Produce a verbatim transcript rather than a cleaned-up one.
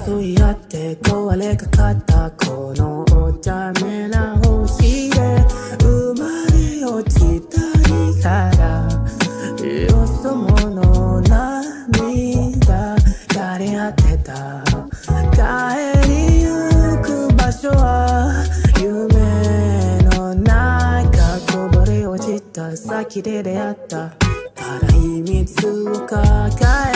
争い合って壊れかかったこのお茶目な星で生まれ落ちたりからよそ者涙枯れ果てた帰りゆく場所は夢の中こぼれ落ちた先で出会った辛い水をかか